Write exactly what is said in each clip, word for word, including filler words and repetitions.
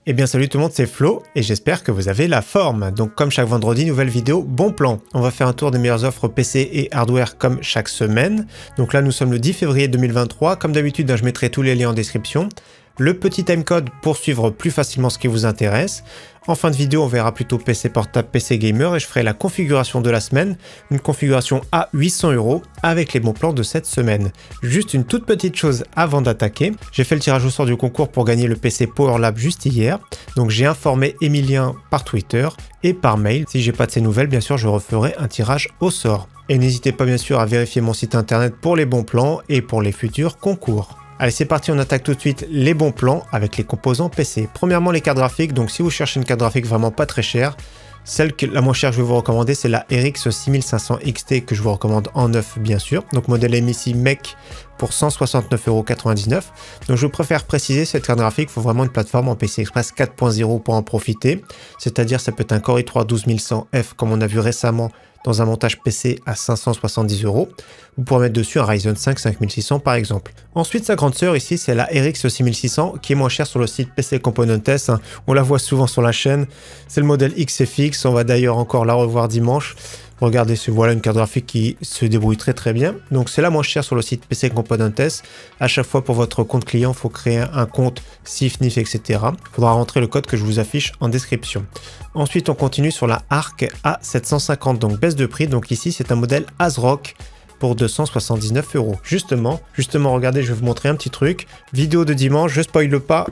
Eh bien salut tout le monde, c'est Flo et j'espère que vous avez la forme. Donc comme chaque vendredi, nouvelle vidéo, bon plan. On va faire un tour des meilleures offres P C et hardware comme chaque semaine. Donc là nous sommes le dix février deux mille vingt-trois, comme d'habitude je mettrai tous les liens en description. Le petit timecode pour suivre plus facilement ce qui vous intéresse. En fin de vidéo, on verra plutôt P C portable, P C gamer et je ferai la configuration de la semaine, une configuration à huit cents euros avec les bons plans de cette semaine. Juste une toute petite chose avant d'attaquer, j'ai fait le tirage au sort du concours pour gagner le P C PowerLab juste hier, donc j'ai informé Emilien par Twitter et par mail. Si j'ai pas de ces nouvelles, bien sûr, je referai un tirage au sort. Et n'hésitez pas bien sûr à vérifier mon site internet pour les bons plans et pour les futurs concours. Allez, c'est parti, on attaque tout de suite les bons plans avec les composants P C. Premièrement, les cartes graphiques. Donc, si vous cherchez une carte graphique vraiment pas très chère, celle que la moins chère que je vais vous recommander, c'est la R X six mille cinq cents X T que je vous recommande en neuf, bien sûr. Donc, modèle M S I M E C pour cent soixante-neuf euros quatre-vingt-dix-neuf. Donc, je préfère préciser, cette carte graphique, il faut vraiment une plateforme en P C Express quatre point zéro pour en profiter. C'est-à-dire, ça peut être un Core i trois douze mille cent F, comme on a vu récemment dans un montage P C à cinq cent soixante-dix euros. Vous pourrez mettre dessus un Ryzen cinq cinq mille six cents par exemple. Ensuite, sa grande sœur ici, c'est la R X six mille six cents qui est moins chère sur le site P C Componentes. On la voit souvent sur la chaîne. C'est le modèle X F X. On va d'ailleurs encore la revoir dimanche. Regardez, voilà une carte graphique qui se débrouille très très bien. Donc c'est la moins chère sur le site P C Componentes. À chaque fois pour votre compte client, il faut créer un compte S I F, N I F, et cetera. Il faudra rentrer le code que je vous affiche en description. Ensuite, on continue sur la Arc A sept cent cinquante, donc baisse de prix. Donc ici, c'est un modèle ASRock pour deux cent soixante-dix-neuf euros. Justement, justement, regardez, je vais vous montrer un petit truc. Vidéo de dimanche, je spoile pas.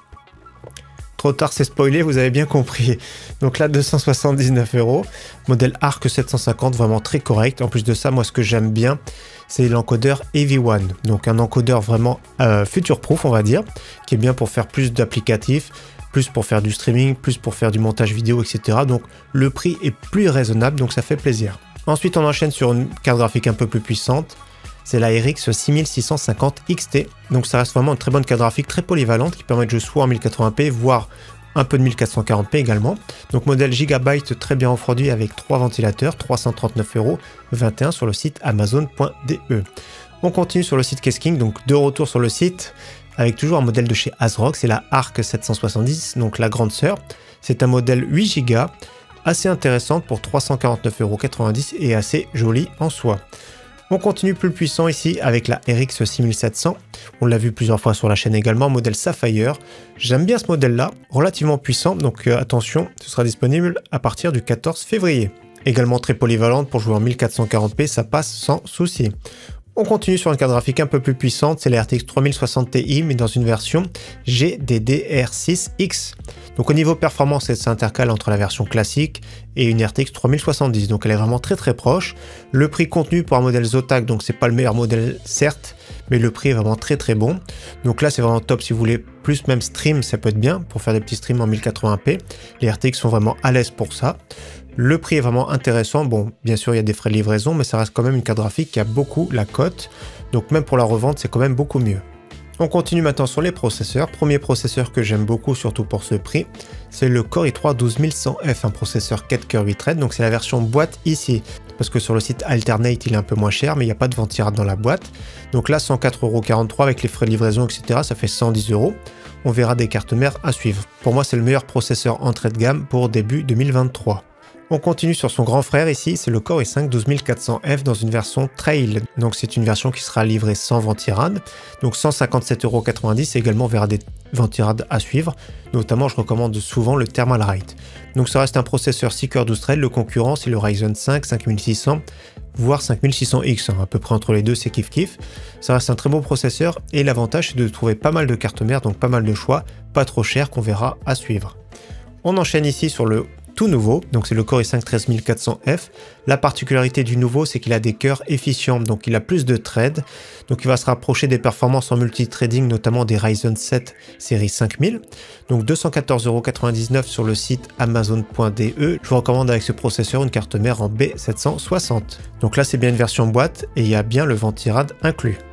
Trop tard, c'est spoilé, vous avez bien compris. Donc là, deux cent soixante-dix-neuf euros. Modèle Arc sept cent cinquante, vraiment très correct. En plus de ça, moi, ce que j'aime bien, c'est l'encodeur E V un. Donc un encodeur vraiment euh, future-proof, on va dire, qui est bien pour faire plus d'applicatifs, plus pour faire du streaming, plus pour faire du montage vidéo, et cetera. Donc le prix est plus raisonnable, donc ça fait plaisir. Ensuite, on enchaîne sur une carte graphique un peu plus puissante. C'est la R X six mille six cent cinquante X T. Donc ça reste vraiment une très bonne carte graphique, très polyvalente, qui permet de jouer soit en mille quatre-vingts p, voire un peu de mille quatre cent quarante p également. Donc modèle Gigabyte très bien refroidi avec trois ventilateurs, trois cent trente-neuf euros vingt et un sur le site amazon point D E. On continue sur le site Kesking, donc de retour sur le site, avec toujours un modèle de chez ASRock, c'est la Arc sept cent soixante-dix, donc la grande sœur. C'est un modèle huit giga, assez intéressante pour trois cent quarante-neuf euros quatre-vingt-dix et assez joli en soi. On continue plus puissant ici avec la R X six mille sept cents. On l'a vu plusieurs fois sur la chaîne également, modèle Sapphire. J'aime bien ce modèle-là, relativement puissant, donc euh, attention, ce sera disponible à partir du quatorze février. Également très polyvalente pour jouer en mille quatre cent quarante p, ça passe sans souci. On continue sur une carte graphique un peu plus puissante, c'est la R T X trois mille soixante Ti, mais dans une version G D D R six X. Donc au niveau performance, elle s'intercale entre la version classique et une R T X trois mille soixante-dix, donc elle est vraiment très très proche. Le prix contenu pour un modèle Zotac, donc c'est pas le meilleur modèle certes, mais le prix est vraiment très très bon. Donc là c'est vraiment top si vous voulez plus même stream, ça peut être bien pour faire des petits streams en mille quatre-vingts p. Les R T X sont vraiment à l'aise pour ça. Le prix est vraiment intéressant. Bon, bien sûr, il y a des frais de livraison, mais ça reste quand même une carte graphique qui a beaucoup la cote. Donc même pour la revente, c'est quand même beaucoup mieux. On continue maintenant sur les processeurs. Premier processeur que j'aime beaucoup, surtout pour ce prix, c'est le Core i trois douze mille cent F, un processeur quatre cœurs huit threads. Donc c'est la version boîte ici, parce que sur le site Alternate, il est un peu moins cher, mais il n'y a pas de ventirad dans la boîte. Donc là, cent quatre euros quarante-trois avec les frais de livraison, et cetera, ça fait cent dix euros. On verra des cartes mères à suivre. Pour moi, c'est le meilleur processeur entrée de gamme pour début deux mille vingt-trois. On continue sur son grand frère ici, c'est le Core i cinq douze mille quatre cents F dans une version Trail. Donc c'est une version qui sera livrée sans ventirad. Donc cent cinquante-sept euros quatre-vingt-dix, également on verra des ventirad à suivre. Notamment je recommande souvent le Thermalright. Donc ça reste un processeur six cœurs douze threads, le concurrent c'est le Ryzen cinq cinq mille six cents, voire cinq mille six cents X, hein, à peu près entre les deux c'est kiff kiff. Ça reste un très bon processeur et l'avantage c'est de trouver pas mal de cartes mères, donc pas mal de choix, pas trop cher qu'on verra à suivre. On enchaîne ici sur le tout nouveau, donc c'est le Core i cinq treize mille quatre cents F. La particularité du nouveau, c'est qu'il a des cœurs efficients, donc il a plus de threads, donc il va se rapprocher des performances en multithreading, notamment des Ryzen sept série cinq mille. Donc deux cent quatorze euros quatre-vingt-dix-neuf sur le site amazon point D E. Je vous recommande avec ce processeur une carte mère en B sept cent soixante. Donc là c'est bien une version boîte et il y a bien le ventirad inclus.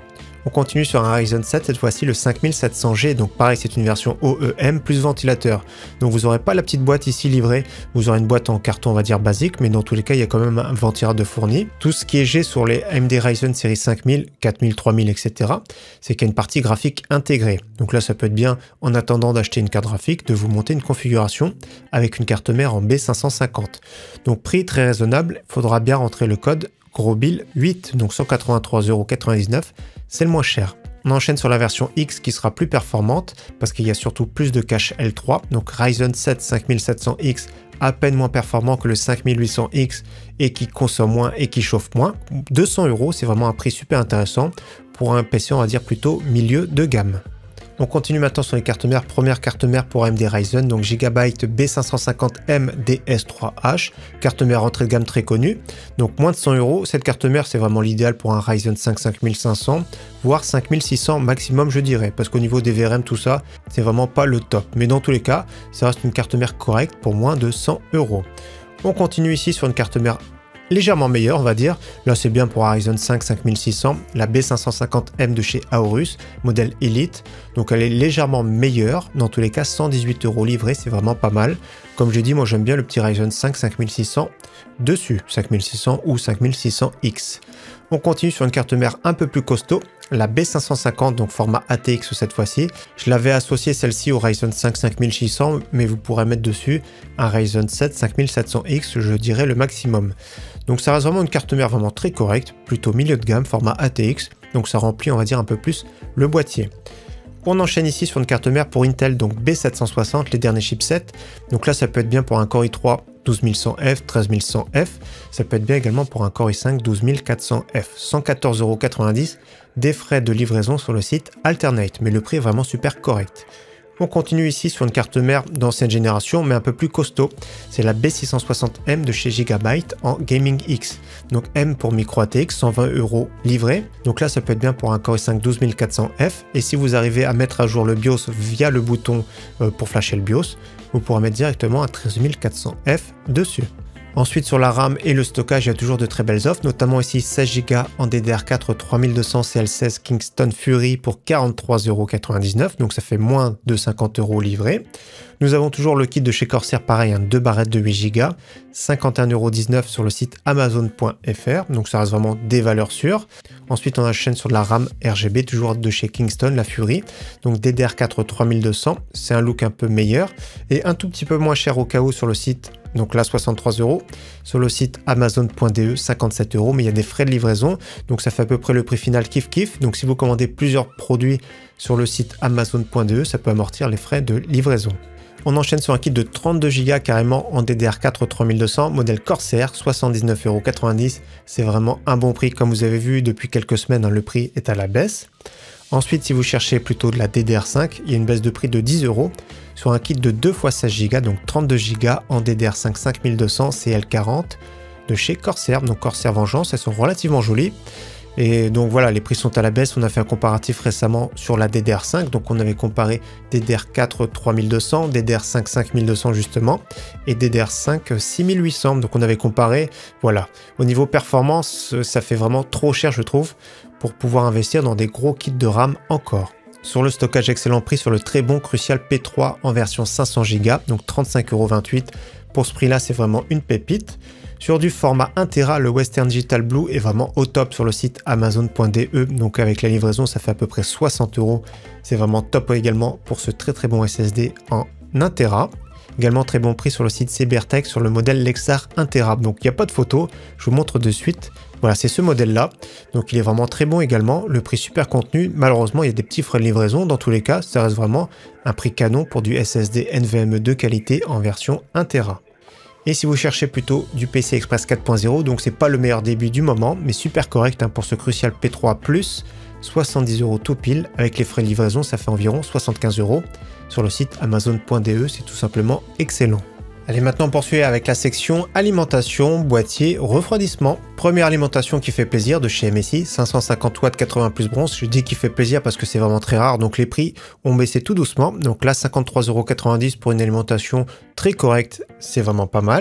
On continue sur un Ryzen sept, cette fois-ci le cinq mille sept cents G, donc pareil c'est une version O E M plus ventilateur. Donc vous n'aurez pas la petite boîte ici livrée, vous aurez une boîte en carton on va dire basique, mais dans tous les cas il y a quand même un ventilateur de fourni. Tout ce qui est G sur les A M D Ryzen série cinq mille, quatre mille, trois mille, et cetera, c'est qu'il y a une partie graphique intégrée. Donc là ça peut être bien en attendant d'acheter une carte graphique, de vous monter une configuration avec une carte mère en B cinq cent cinquante. Donc prix très raisonnable, il faudra bien rentrer le code GROSBILL huit, donc cent quatre-vingt-trois euros quatre-vingt-dix-neuf, c'est le moins cher. On enchaîne sur la version X qui sera plus performante parce qu'il y a surtout plus de cache L trois, donc Ryzen sept cinq mille sept cents X à peine moins performant que le cinq mille huit cents X et qui consomme moins et qui chauffe moins. deux cents euros, c'est vraiment un prix super intéressant pour un P C on va dire plutôt milieu de gamme. On continue maintenant sur les cartes mères. Première carte mère pour A M D Ryzen, donc Gigabyte B cinq cent cinquante M D S trois H, carte mère entrée de gamme très connue, donc moins de cent euros. Cette carte mère c'est vraiment l'idéal pour un Ryzen cinq cinq mille cinq cents, voire cinq mille six cents maximum je dirais, parce qu'au niveau des V R M tout ça, c'est vraiment pas le top. Mais dans tous les cas, ça reste une carte mère correcte pour moins de cent euros. On continue ici sur une carte mère légèrement meilleure on va dire, là c'est bien pour un Ryzen cinq cinq mille six cents, la B cinq cent cinquante M de chez Aorus, modèle Elite, donc elle est légèrement meilleure, dans tous les cas cent dix-huit euros livré, c'est vraiment pas mal. Comme j'ai dit, moi j'aime bien le petit Ryzen cinq cinq mille six cents dessus, cinq mille six cents ou cinq mille six cents X. On continue sur une carte mère un peu plus costaud, la B cinq cent cinquante, donc format A T X cette fois-ci. Je l'avais associé celle-ci au Ryzen cinq cinq mille six cents, mais vous pourrez mettre dessus un Ryzen sept cinq mille sept cents X, je dirais le maximum. Donc ça reste vraiment une carte mère vraiment très correcte, plutôt milieu de gamme, format A T X, donc ça remplit on va dire un peu plus le boîtier. On enchaîne ici sur une carte mère pour Intel, donc B sept cent soixante, les derniers chipsets. Donc là ça peut être bien pour un Core i trois douze mille cent F, treize mille cent F, ça peut être bien également pour un Core i cinq douze mille quatre cents F, cent quatorze euros quatre-vingt-dix, des frais de livraison sur le site Alternate, mais le prix est vraiment super correct. On continue ici sur une carte mère d'ancienne génération, mais un peu plus costaud. C'est la B six cent soixante M de chez Gigabyte en Gaming X. Donc M pour micro A T X, cent vingt euros livré. Donc là, ça peut être bien pour un Core i cinq douze mille quatre cents F. Et si vous arrivez à mettre à jour le BIOS via le bouton euh, pour flasher le BIOS, vous pourrez mettre directement un treize mille quatre cents F dessus. Ensuite sur la RAM et le stockage, il y a toujours de très belles offres, notamment ici seize giga en D D R quatre trois mille deux cents C L seize Kingston Fury pour quarante-trois euros quatre-vingt-dix-neuf, donc ça fait moins de cinquante euros livré. Nous avons toujours le kit de chez Corsair, pareil, hein, deux barrettes de huit giga, cinquante et un euros dix-neuf sur le site amazon point F R, donc ça reste vraiment des valeurs sûres. Ensuite on enchaîne sur de la RAM R G B, toujours de chez Kingston, la Fury, donc D D R quatre trois mille deux cents, c'est un look un peu meilleur, et un tout petit peu moins cher au cas où sur le site. Donc là soixante-trois euros, sur le site amazon point D E cinquante-sept euros, mais il y a des frais de livraison, donc ça fait à peu près le prix final kiff kiff. Donc si vous commandez plusieurs produits sur le site amazon point D E, ça peut amortir les frais de livraison. On enchaîne sur un kit de trente-deux giga carrément en D D R quatre trois mille deux cents, modèle Corsair, soixante-dix-neuf euros quatre-vingt-dix. C'est vraiment un bon prix, comme vous avez vu depuis quelques semaines, hein, le prix est à la baisse. Ensuite, si vous cherchez plutôt de la D D R cinq, il y a une baisse de prix de dix euros sur un kit de deux fois seize giga, donc trente-deux giga en D D R cinq cinq mille deux cents C L quarante de chez Corsair. Donc Corsair Vengeance, elles sont relativement jolies. Et donc voilà, les prix sont à la baisse. On a fait un comparatif récemment sur la D D R cinq. Donc on avait comparé D D R quatre trois mille deux cents, D D R cinq cinq mille deux cents justement, et D D R cinq six mille huit cents. Donc on avait comparé, voilà. Au niveau performance, ça fait vraiment trop cher je trouve, pour pouvoir investir dans des gros kits de RAM encore. Sur le stockage, excellent prix sur le très bon Crucial P trois en version cinq cents giga, donc trente-cinq euros vingt-huit. Pour ce prix-là, c'est vraiment une pépite. Sur du format un téra, le Western Digital Blue est vraiment au top sur le site amazon point D E. Donc avec la livraison, ça fait à peu près soixante euros. C'est vraiment top également pour ce très très bon S S D en un téra. Également très bon prix sur le site Cybertech sur le modèle Lexar un téra. Donc il n'y a pas de photo, je vous montre de suite. Voilà, c'est ce modèle-là. Donc il est vraiment très bon également. Le prix super contenu. Malheureusement, il y a des petits frais de livraison. Dans tous les cas, ça reste vraiment un prix canon pour du S S D N V M E de qualité en version un téra. Et si vous cherchez plutôt du P C Express quatre point zéro, donc c'est pas le meilleur début du moment, mais super correct hein, pour ce Crucial P trois plus, soixante-dix euros tout pile. Avec les frais de livraison, ça fait environ soixante-quinze euros. Sur le site amazon point D E, c'est tout simplement excellent. Allez, maintenant on poursuit avec la section alimentation, boîtier, refroidissement. Première alimentation qui fait plaisir de chez M S I, cinq cent cinquante watts quatre-vingts plus bronze. Je dis qu'il fait plaisir parce que c'est vraiment très rare, donc les prix ont baissé tout doucement. Donc là, cinquante-trois euros quatre-vingt-dix pour une alimentation très correcte, c'est vraiment pas mal.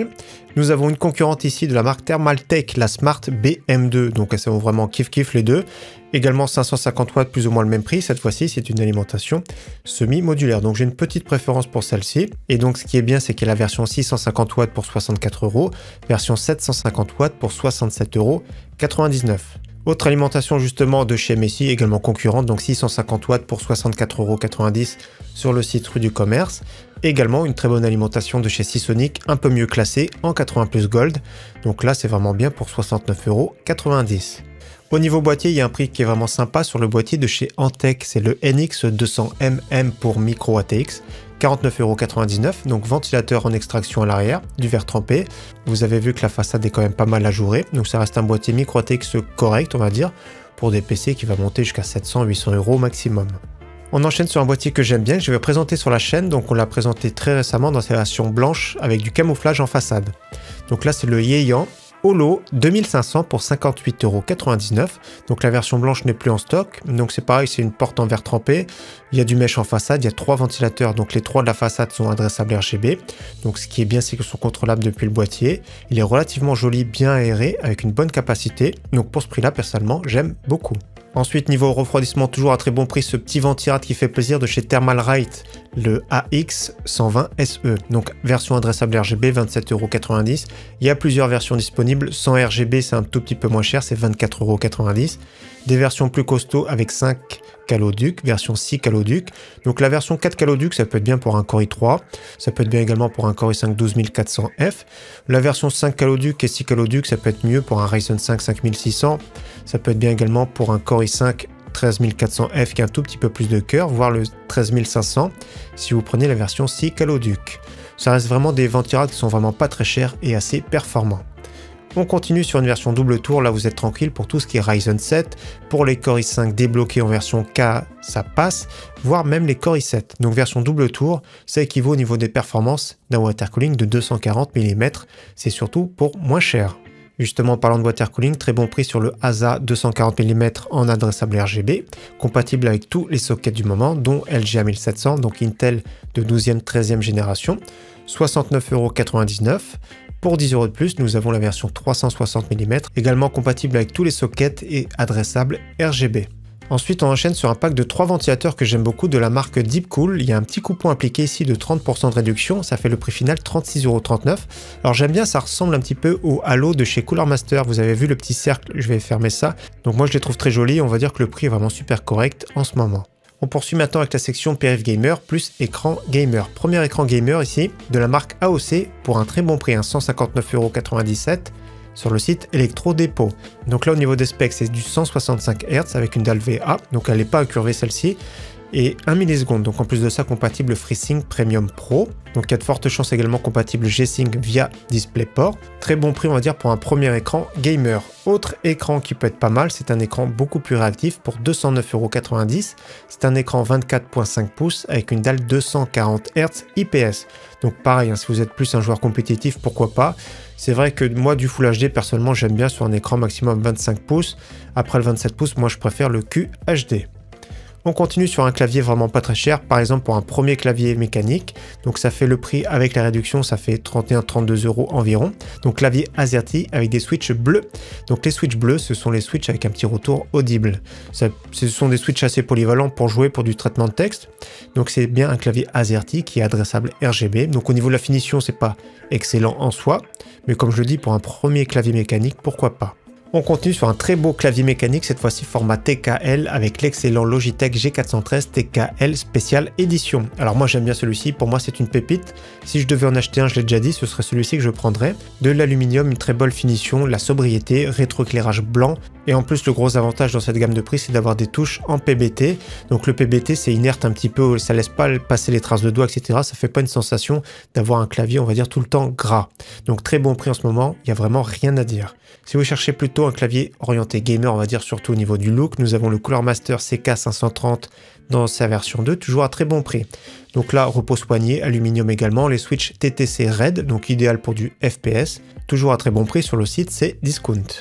Nous avons une concurrente ici de la marque Thermaltake, la Smart B M deux, donc elles sont vraiment kiff kiff les deux. Également cinq cent cinquante watts, plus ou moins le même prix, cette fois-ci c'est une alimentation semi-modulaire, donc j'ai une petite préférence pour celle-ci. Et donc ce qui est bien, c'est qu'il y a la version six cent cinquante watts pour soixante-quatre euros, version sept cent cinquante watts pour soixante-sept euros quatre-vingt-dix-neuf. Autre alimentation justement de chez Messi, également concurrente, donc six cent cinquante watts pour soixante-quatre euros quatre-vingt-dix sur le site Rue du Commerce. Également une très bonne alimentation de chez Seasonic, un peu mieux classée en quatre-vingts plus Gold. Donc là c'est vraiment bien pour soixante-neuf euros quatre-vingt-dix. Au niveau boîtier, il y a un prix qui est vraiment sympa sur le boîtier de chez Antec, c'est le N X deux cents M M pour micro A T X. quarante-neuf euros quatre-vingt-dix-neuf, donc ventilateur en extraction à l'arrière, du verre trempé. Vous avez vu que la façade est quand même pas mal ajourée, donc ça reste un boîtier micro A T X correct, on va dire, pour des P C qui va monter jusqu'à sept cents à huit cents euros maximum. On enchaîne sur un boîtier que j'aime bien, que je vais présenter sur la chaîne, donc on l'a présenté très récemment dans sa version blanche avec du camouflage en façade. Donc là c'est le Yeyan Holo deux mille cinq cents pour cinquante-huit euros quatre-vingt-dix-neuf. Donc la version blanche n'est plus en stock. Donc c'est pareil, c'est une porte en verre trempé. Il y a du mesh en façade, il y a trois ventilateurs. Donc les trois de la façade sont adressables R G B. Donc ce qui est bien, c'est qu'ils sont contrôlables depuis le boîtier. Il est relativement joli, bien aéré, avec une bonne capacité. Donc pour ce prix-là, personnellement, j'aime beaucoup. Ensuite, niveau refroidissement, toujours à très bon prix, ce petit ventirad qui fait plaisir de chez Thermalright, le A X cent vingt S E. Donc version adressable R G B, vingt-sept euros quatre-vingt-dix. Il y a plusieurs versions disponibles. Sans R G B, c'est un tout petit peu moins cher, c'est vingt-quatre euros quatre-vingt-dix. Des versions plus costauds avec cinq caloducs, version six caloducs. Donc la version quatre caloducs, ça peut être bien pour un Core i trois. Ça peut être bien également pour un Core i cinq douze mille quatre cents F. La version cinq caloducs et six caloducs, ça peut être mieux pour un Ryzen cinq cinq mille six cents. Ça peut être bien également pour un Core i cinq treize mille quatre cents F qui a un tout petit peu plus de cœur, voire le treize mille cinq cents si vous prenez la version six caloducs. Ça reste vraiment des ventirades qui sont vraiment pas très chers et assez performants. On continue sur une version double tour, là vous êtes tranquille pour tout ce qui est Ryzen sept. Pour les Core i cinq débloqués en version K, ça passe, voire même les Core i sept. Donc version double tour, ça équivaut au niveau des performances d'un water cooling de deux cent quarante millimètres. C'est surtout pour moins cher. Justement, en parlant de water cooling, très bon prix sur le A S A deux cent quarante millimètres en adressable R G B, compatible avec tous les sockets du moment, dont L G A mille sept cents, donc Intel de douzième treizième génération, soixante-neuf euros quatre-vingt-dix-neuf. Pour dix euros de plus, nous avons la version trois cent soixante millimètres, également compatible avec tous les sockets et adressable R G B. Ensuite, on enchaîne sur un pack de trois ventilateurs que j'aime beaucoup de la marque Deepcool. Il y a un petit coupon appliqué ici de trente pour cent de réduction, ça fait le prix final trente-six euros trente-neuf. Alors j'aime bien, ça ressemble un petit peu au Halo de chez Cooler Master. Vous avez vu le petit cercle, je vais fermer ça. Donc moi je les trouve très jolis, on va dire que le prix est vraiment super correct en ce moment. On poursuit maintenant avec la section périph' gamer plus écran gamer. Premier écran gamer ici de la marque A O C pour un très bon prix, hein, cent cinquante-neuf euros quatre-vingt-dix-sept sur le site Electro-Dépôt. Donc là au niveau des specs c'est du cent soixante-cinq hertz avec une dalle V A, donc elle n'est pas incurvée celle-ci, et un milliseconde, donc en plus de ça compatible FreeSync Premium Pro, donc il y a de fortes chances également compatible G-Sync via DisplayPort. Très bon prix on va dire pour un premier écran gamer. Autre écran qui peut être pas mal, c'est un écran beaucoup plus réactif pour deux cent neuf euros quatre-vingt-dix. C'est un écran vingt-quatre virgule cinq pouces avec une dalle deux cent quarante hertz I P S. Donc pareil, hein, si vous êtes plus un joueur compétitif, pourquoi pas. C'est vrai que moi du Full H D personnellement j'aime bien sur un écran maximum vingt-cinq pouces. Après le vingt-sept pouces, moi je préfère le Q H D. On continue sur un clavier vraiment pas très cher, par exemple pour un premier clavier mécanique. Donc ça fait le prix avec la réduction, ça fait trente et un à trente-deux euros environ. Donc clavier AZERTY avec des switches bleus. Donc les switches bleus, ce sont les switches avec un petit retour audible. Ça, ce sont des switches assez polyvalents pour jouer pour du traitement de texte. Donc c'est bien un clavier AZERTY qui est adressable R G B. Donc au niveau de la finition, c'est pas excellent en soi, mais comme je le dis, pour un premier clavier mécanique, pourquoi pas. On continue sur un très beau clavier mécanique, cette fois-ci format T K L avec l'excellent Logitech G quatre cent treize T K L Special Edition. Alors moi j'aime bien celui-ci, pour moi c'est une pépite. Si je devais en acheter un, je l'ai déjà dit, ce serait celui-ci que je prendrais. De l'aluminium, une très bonne finition, la sobriété, rétroéclairage blanc. Et en plus le gros avantage dans cette gamme de prix, c'est d'avoir des touches en P B T. Donc le P B T c'est inerte un petit peu, ça laisse pas passer les traces de doigts, et cetera. Ça fait pas une sensation d'avoir un clavier, on va dire, tout le temps gras. Donc très bon prix en ce moment, il n'y a vraiment rien à dire. Si vous cherchez plutôt un clavier orienté gamer, on va dire surtout au niveau du look, nous avons le Cooler Master C K cinq cent trente dans sa version deux, toujours à très bon prix. Donc là, repose poignet, aluminium également, les switches T T C Red, donc idéal pour du F P S, toujours à très bon prix sur le site, c'est Discount.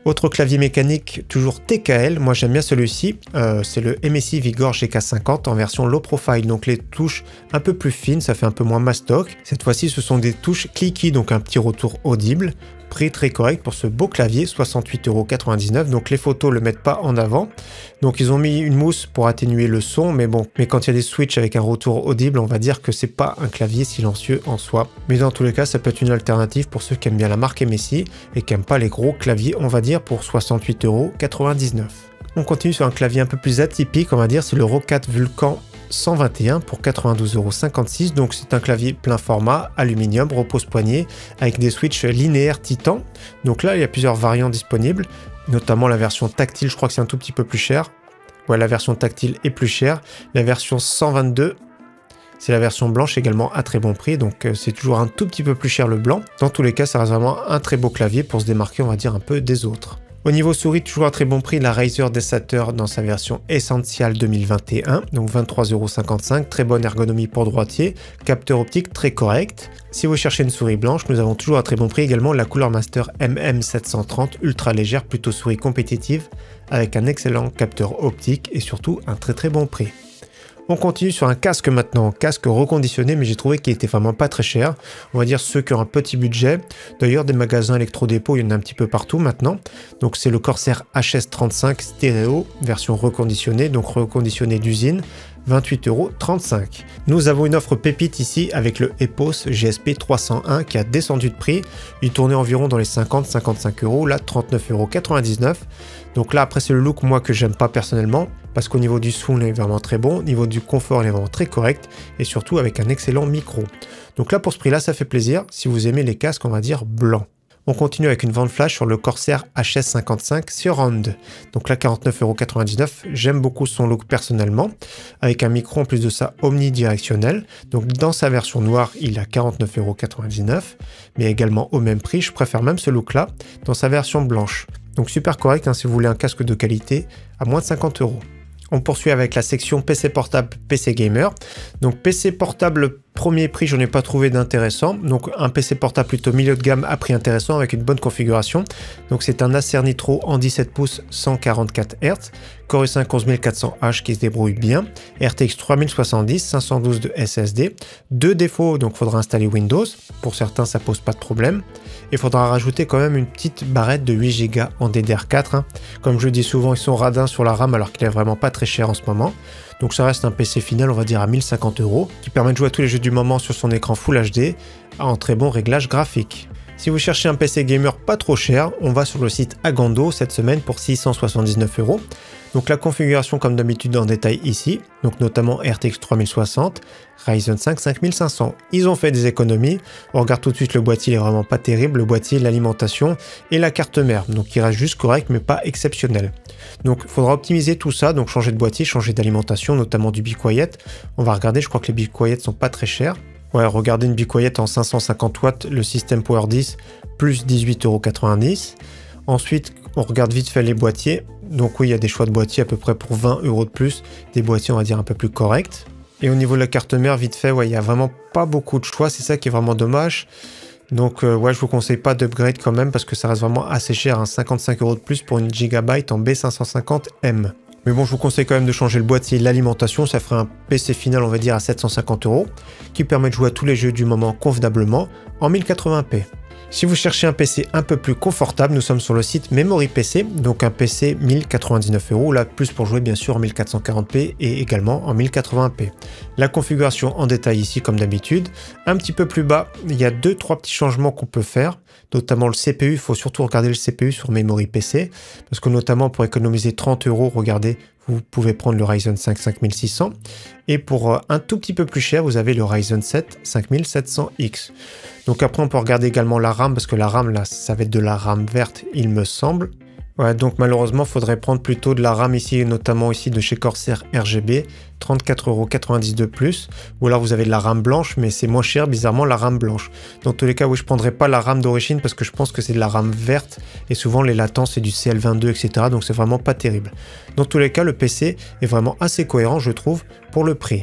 Autre clavier mécanique, toujours T K L, moi j'aime bien celui-ci, euh, c'est le M S I Vigor G K cinquante en version low profile, donc les touches un peu plus fines, ça fait un peu moins mastoc. Cette fois-ci ce sont des touches clicky, donc un petit retour audible. Prix très correct pour ce beau clavier, soixante-huit euros quatre-vingt-dix-neuf, donc les photos le mettent pas en avant. Donc ils ont mis une mousse pour atténuer le son, mais bon, mais quand il y a des switches avec un retour audible, on va dire que c'est pas un clavier silencieux en soi. Mais dans tous les cas, ça peut être une alternative pour ceux qui aiment bien la marque M S I et qui aiment pas les gros claviers, on va dire, pour soixante-huit euros quatre-vingt-dix-neuf. On continue sur un clavier un peu plus atypique, on va dire, c'est le Roccat Vulcan cent vingt et un pour quatre-vingt-douze euros cinquante-six, donc c'est un clavier plein format, aluminium, repose-poignet, avec des switches linéaires Titan. Donc là, il y a plusieurs variants disponibles, notamment la version tactile, je crois que c'est un tout petit peu plus cher. Ouais, la version tactile est plus chère. La version cent vingt-deux, c'est la version blanche également à très bon prix, donc euh, c'est toujours un tout petit peu plus cher le blanc. Dans tous les cas, ça reste vraiment un très beau clavier pour se démarquer, on va dire, un peu des autres. Au niveau souris, toujours à très bon prix, la Razer Desater dans sa version Essential deux mille vingt et un, donc vingt-trois euros cinquante-cinq, très bonne ergonomie pour droitier, capteur optique très correct. Si vous cherchez une souris blanche, nous avons toujours à très bon prix également la Cooler Master M M sept cent trente, ultra légère, plutôt souris compétitive, avec un excellent capteur optique et surtout un très très bon prix. On continue sur un casque maintenant, casque reconditionné, mais j'ai trouvé qu'il était vraiment pas très cher. On va dire ceux qui ont un petit budget. D'ailleurs, des magasins électro-dépôt, il y en a un petit peu partout maintenant. Donc c'est le Corsair H S trente-cinq stéréo, version reconditionnée, donc reconditionné d'usine. vingt-huit euros trente-cinq. Nous avons une offre pépite ici avec le Epos G S P trois cent un qui a descendu de prix. Il tournait environ dans les cinquante à cinquante-cinq euros, là trente-neuf euros quatre-vingt-dix-neuf. Donc là après c'est le look moi que j'aime pas personnellement parce qu'au niveau du son il est vraiment très bon, au niveau du confort il est vraiment très correct et surtout avec un excellent micro. Donc là pour ce prix là ça fait plaisir si vous aimez les casques on va dire blancs. On continue avec une vente flash sur le Corsair H S cinquante-cinq Surround. Donc là quarante-neuf euros quatre-vingt-dix-neuf, j'aime beaucoup son look personnellement, avec un micro en plus de ça omnidirectionnel. Donc dans sa version noire, il a quarante-neuf euros quatre-vingt-dix-neuf, mais également au même prix, je préfère même ce look là, dans sa version blanche. Donc super correct hein, si vous voulez un casque de qualité à moins de cinquante euros. On poursuit avec la section P C portable, P C gamer. Donc P C portable premier prix, j'en ai pas trouvé d'intéressant. Donc un P C portable plutôt milieu de gamme à prix intéressant avec une bonne configuration. Donc c'est un Acer Nitro en dix-sept pouces, cent quarante-quatre hertz, Core i cinq onze mille quatre cents H qui se débrouille bien, R T X trois mille soixante-dix, cinq cent douze de S S D. Deux défauts, donc faudra installer Windows. Pour certains, ça pose pas de problème. Il faudra rajouter quand même une petite barrette de huit giga en D D R quatre. Hein. Comme je dis souvent, ils sont radins sur la RAM alors qu'il est vraiment pas très cher en ce moment. Donc ça reste un P C final, on va dire à mille cinquante euros, qui permet de jouer à tous les jeux du moment sur son écran Full H D, en très bon réglage graphique. Si vous cherchez un P C gamer pas trop cher, on va sur le site Agando cette semaine pour six cent soixante-dix-neuf euros. Donc la configuration comme d'habitude en détail ici, donc notamment R T X trois mille soixante, Ryzen cinq cinq mille cinq cents. Ils ont fait des économies, on regarde tout de suite le boîtier, il est vraiment pas terrible, le boîtier, l'alimentation et la carte mère, donc il reste juste correct mais pas exceptionnel. Donc il faudra optimiser tout ça, donc changer de boîtier, changer d'alimentation, notamment du Be Quiet. On va regarder, je crois que les Be Quiet sont pas très chers. Ouais, regardez une Be Quiet en cinq cent cinquante watts, le système Power dix, plus dix-huit euros quatre-vingt-dix. Ensuite, on regarde vite fait les boîtiers. Donc oui, il y a des choix de boîtiers à peu près pour vingt euros de plus. Des boîtiers, on va dire, un peu plus corrects. Et au niveau de la carte mère, vite fait, ouais, il n'y a vraiment pas beaucoup de choix. C'est ça qui est vraiment dommage. Donc euh, ouais, je vous conseille pas d'upgrade quand même parce que ça reste vraiment assez cher. Hein, cinquante-cinq euros de plus pour une gigabyte en B cinq cent cinquante M. Mais bon, je vous conseille quand même de changer le boîtier et l'alimentation. Ça ferait un P C final, on va dire, à sept cent cinquante euros, qui permet de jouer à tous les jeux du moment convenablement en mille quatre-vingts p. Si vous cherchez un P C un peu plus confortable, nous sommes sur le site Memory P C, donc un P C mille quatre-vingt-dix-neuf euros, là plus pour jouer bien sûr en mille quatre cent quarante p et également en mille quatre-vingts p. La configuration en détail ici comme d'habitude. Un petit peu plus bas, il y a deux trois petits changements qu'on peut faire, notamment le C P U. Il faut surtout regarder le C P U sur Memory P C, parce que notamment pour économiser trente euros, regardez, vous pouvez prendre le Ryzen cinq cinq mille six cents et pour un tout petit peu plus cher, vous avez le Ryzen sept cinq mille sept cents X. Donc après, on peut regarder également la RAM parce que la RAM, là, ça va être de la RAM verte, il me semble. Ouais, donc malheureusement, il faudrait prendre plutôt de la RAM ici, notamment ici de chez Corsair R G B, trente-quatre euros quatre-vingt-dix de plus. Ou alors vous avez de la RAM blanche, mais c'est moins cher, bizarrement, la RAM blanche. Dans tous les cas, oui, je ne prendrai pas la RAM d'origine parce que je pense que c'est de la RAM verte. Et souvent, les latences, c'est du C L vingt-deux, et cetera. Donc c'est vraiment pas terrible. Dans tous les cas, le P C est vraiment assez cohérent, je trouve, pour le prix.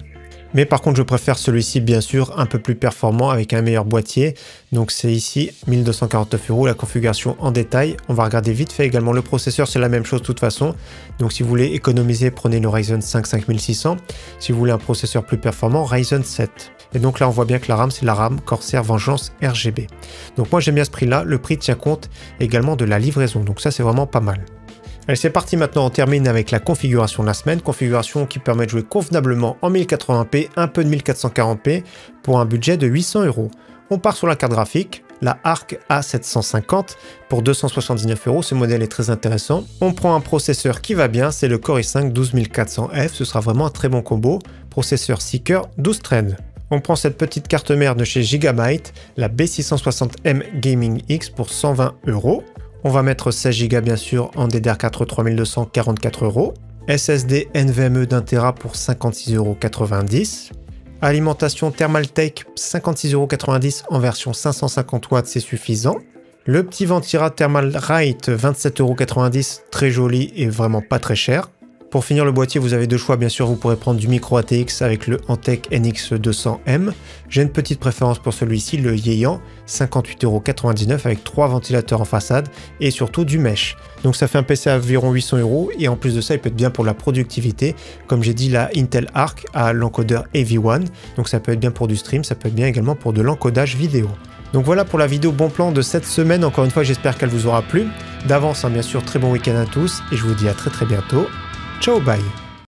Mais par contre, je préfère celui-ci, bien sûr, un peu plus performant avec un meilleur boîtier. Donc c'est ici, mille deux cent quarante-neuf euros, la configuration en détail. On va regarder vite fait également le processeur, c'est la même chose de toute façon. Donc si vous voulez économiser, prenez le Ryzen cinq cinq mille six cents. Si vous voulez un processeur plus performant, Ryzen sept. Et donc là, on voit bien que la RAM, c'est la RAM Corsair Vengeance R G B. Donc moi, j'aime bien ce prix-là. Le prix tient compte également de la livraison. Donc ça, c'est vraiment pas mal. Allez, c'est parti maintenant, on termine avec la configuration de la semaine, configuration qui permet de jouer convenablement en mille quatre-vingts p, un peu de mille quatre cent quarante p pour un budget de huit cents euros. On part sur la carte graphique, la Arc A sept cent cinquante pour deux cent soixante-dix-neuf euros, ce modèle est très intéressant. On prend un processeur qui va bien, c'est le Core i cinq douze mille quatre cents F, ce sera vraiment un très bon combo, processeur six cœurs, douze threads. On prend cette petite carte mère de chez Gigabyte, la B six cent soixante M Gaming X pour cent vingt euros. On va mettre seize giga bien sûr en D D R quatre trois mille deux cents, quarante-quatre euros. S S D NVMe d'un Tera pour cinquante-six euros quatre-vingt-dix. Alimentation Thermaltake cinquante-six euros quatre-vingt-dix en version cinq cent cinquante watts, c'est suffisant. Le petit Ventyra Thermalright vingt-sept euros quatre-vingt-dix, très joli et vraiment pas très cher. Pour finir le boîtier, vous avez deux choix, bien sûr, vous pourrez prendre du micro A T X avec le Antec N X deux cents M. J'ai une petite préférence pour celui-ci, le Yeyan, cinquante-huit euros quatre-vingt-dix-neuf avec trois ventilateurs en façade et surtout du mesh. Donc ça fait un P C à environ huit cents euros et en plus de ça, il peut être bien pour la productivité. Comme j'ai dit, la Intel Arc a l'encodeur A V un, donc ça peut être bien pour du stream, ça peut être bien également pour de l'encodage vidéo. Donc voilà pour la vidéo bon plan de cette semaine, encore une fois j'espère qu'elle vous aura plu. D'avance, hein, bien sûr, très bon week-end à tous et je vous dis à très très bientôt. Ciao, bye!